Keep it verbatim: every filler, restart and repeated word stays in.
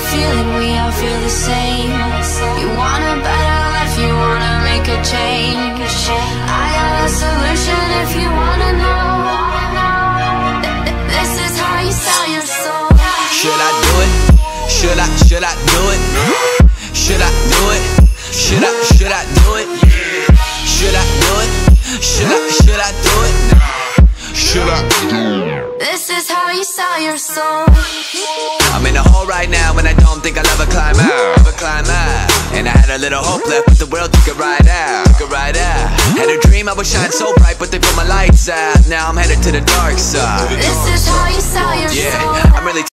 feeling, we all feel the same. You want a better life, you wanna make a change. I got a solution if you wanna know. This is how you sell your soul. Should I do it? Should I, should I do it? Should I do it? Should I, should I do it? Should I do it? Should I, should I do it? Should I do it? This is how you sell your soul. I'm in a hole right now and I don't think I'll ever climb out, ever climb out. And I had a little hope left, but the world took it right out, took it right out. Had a dream I would shine so bright, but they put my lights out. Now I'm headed to the dark side. This is how you sell your yeah, soul. I'm really